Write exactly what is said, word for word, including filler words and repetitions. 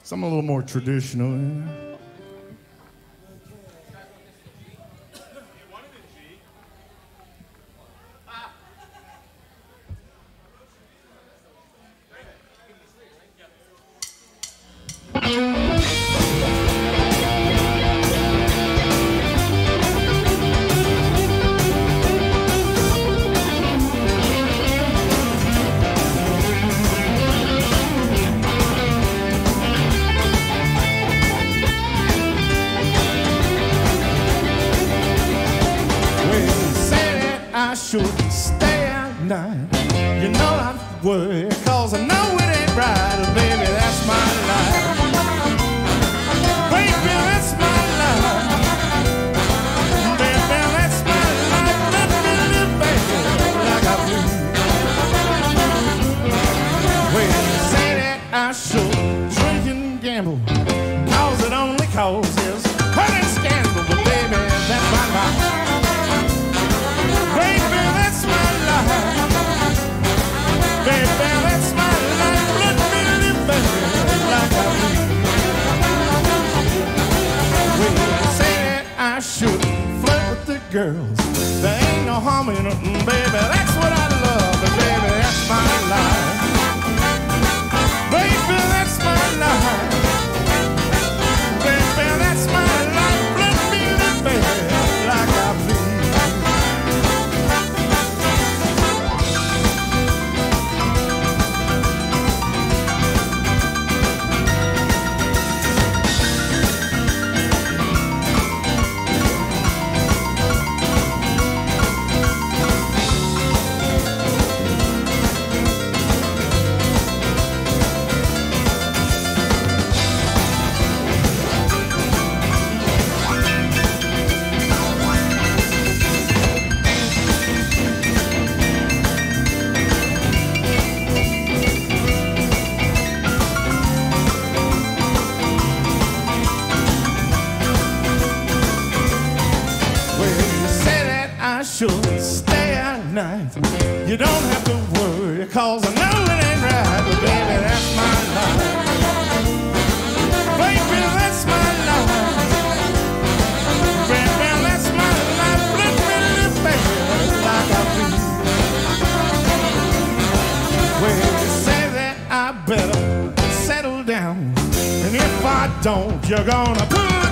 Something a little more traditional. Yeah. I should stay at night. You know I'm worried, cause I know it ain't right. Baby, that's my life. Baby, that's my life. Baby, that's my life. Let me live, baby, like I do. Well, you say that I should drink and gamble, cause it only causes hurt and scandal. But baby, that's my life. Baby, that's my life. Baby, that's my life. Let me live, baby, like I do. Well, you say that I should flirt with the girls. There ain't no harm in it, baby. That's what I love. But baby, that's my life. Baby, that's my life. Baby, that's my life. Let me live, baby, like I please. Should stay at night. You don't have to worry, cause I know it ain't right. But baby, that's my life. Baby, that's my life. Baby, that's my life. Let me live, baby, like I do. Well, you say that I better settle down, and if I don't, you're gonna pull